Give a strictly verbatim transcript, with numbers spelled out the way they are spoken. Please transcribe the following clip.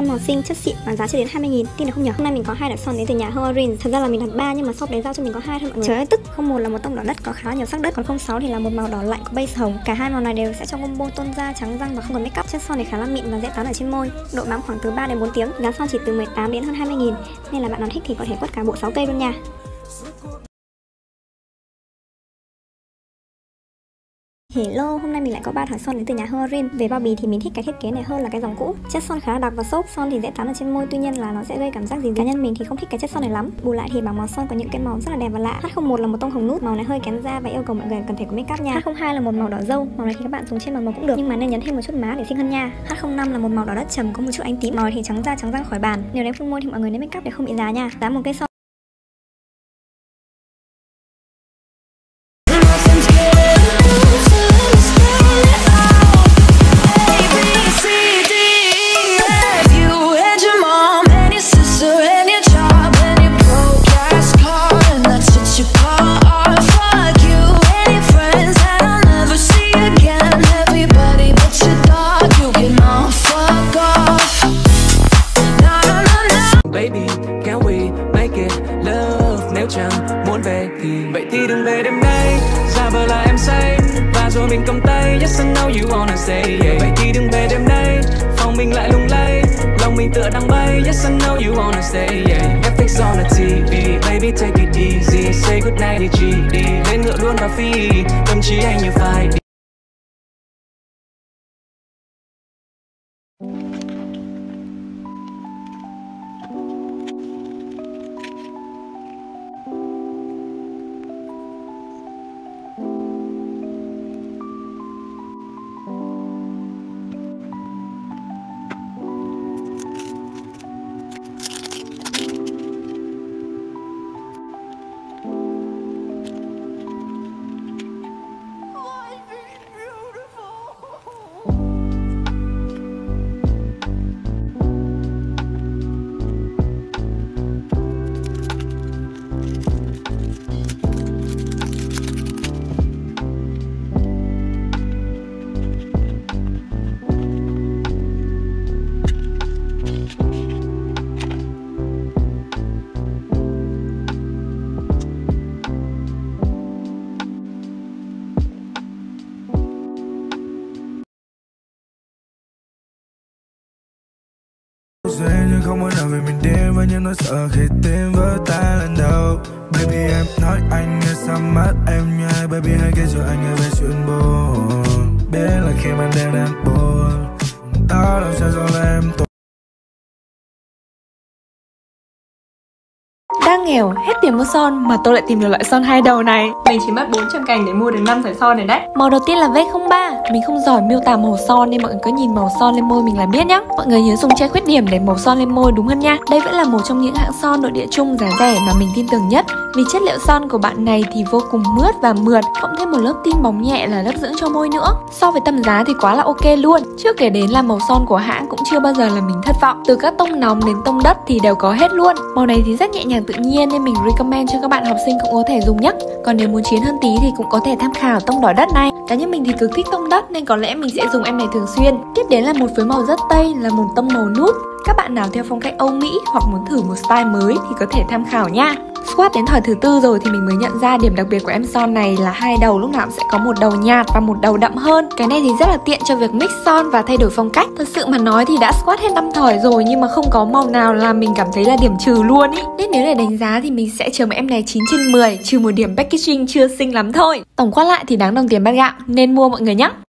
Son màu xinh, chất xịn và giá chưa đến hai mươi nghìn. Tin được không nhỉ? Hôm nay mình có hai loại son đến từ nhà Hoarin. Thật ra là mình đặt ba nhưng mà shop đấy giao cho mình có hai thôi mọi người. Trời ơi tức. Không một là một tông đỏ đất có khá nhiều sắc đất, còn không sáu thì là một màu đỏ lạnh có base hồng. Cả hai màu này đều sẽ cho combo tôn da, trắng răng và không cần make up. Chất son thì khá là mịn và dễ tán ở trên môi. Độ bám khoảng từ ba đến bốn tiếng. Giá son chỉ từ mười tám đến hơn hai mươi nghìn. Nên là bạn nào thích thì có thể quất cả bộ sáu cây luôn nha. Hello, hôm nay mình lại có ba thỏi son đến từ nhà Hoarin. Về bao bì thì mình thích cái thiết kế này hơn là cái dòng cũ. Chất son khá là đặc và xốp, son thì dễ tán ở trên môi, tuy nhiên là nó sẽ gây cảm giác gì gì. Cá nhân mình thì không thích cái chất son này lắm. Bù lại thì bảng màu son có những cái màu rất là đẹp và lạ. H không một là một tông hồng nút, màu này hơi kén da và yêu cầu mọi người cần phải có make up nha. H không hai là một màu đỏ dâu, màu này thì các bạn dùng trên mặt màu cũng được nhưng mà nên nhấn thêm một chút má để xinh hơn nha. H không năm là một màu đỏ đất trầm có một chút ánh tím, màu này thì trắng da trắng răng khỏi bàn. Nếu đến phun môi thì mọi người nên make up để không bị già nha. Giá một cây son muốn về thì vậy thì đừng về đêm nay, giả vờ là em say và rồi mình cầm tay. Yes I know you wanna say yeah. Vậy thì đừng về đêm nay, phòng mình lại lung lay, lòng mình tựa đang bay. Yes I know you wanna say yeah. Netflix on the ti vi, baby take it easy, say good night đi chị đi, lên ngựa luôn và phi, tâm trí anh như phải đi. Nhưng không muốn nào về mình đêm và nhưng nó sợ khi tim vỡ tan lần đầu. Baby em nói anh nghe sao mắt em nhai, baby hãy kể cho anh nghe về chuyện buồn. Biết là khi ban đêm đang buồn, tao đâu sẽ do em tội. Đang nghèo, hết tiền mua son mà tôi lại tìm được loại son hai đầu này. Mình chỉ mất bốn trăm cành để mua được năm thỏi son này đấy. Màu đầu tiên là V không ba. Mình không giỏi miêu tả màu son nên mọi người cứ nhìn màu son lên môi mình là biết nhá. Mọi người nhớ dùng che khuyết điểm để màu son lên môi đúng hơn nha. Đây vẫn là một trong những hãng son nội địa chung giá rẻ mà mình tin tưởng nhất. Vì chất liệu son của bạn này thì vô cùng mướt và mượt, cộng thêm một lớp tin bóng nhẹ là lớp dưỡng cho môi nữa. So với tầm giá thì quá là ok luôn. Chưa kể đến là màu son của hãng cũng chưa bao giờ là mình thất vọng. Từ các tông nóng đến tông đất thì đều có hết luôn. Màu này thì rất nhẹ nhàng tự nhiên nên mình recommend cho các bạn học sinh cũng có thể dùng nhé. Còn nếu muốn chiến hơn tí thì cũng có thể tham khảo tông đỏ đất này. Cá nhân mình thì cực thích tông đất nên có lẽ mình sẽ dùng em này thường xuyên. Tiếp đến là một phối màu rất tây là một tông màu nút. Các bạn nào theo phong cách Âu Mỹ hoặc muốn thử một style mới thì có thể tham khảo nha. Swatch đến thỏi thứ tư rồi thì mình mới nhận ra điểm đặc biệt của em son này là hai đầu lúc nào cũng sẽ có một đầu nhạt và một đầu đậm hơn. Cái này thì rất là tiện cho việc mix son và thay đổi phong cách. Thật sự mà nói thì đã swatch hết năm thỏi rồi nhưng mà không có màu nào làm mình cảm thấy là điểm trừ luôn ý. Nên nếu để đánh giá thì mình sẽ chấm em này chín trên mười, trừ một điểm packaging chưa xinh lắm thôi. Tổng quát lại thì đáng đồng tiền bát gạo nên mua mọi người nhé.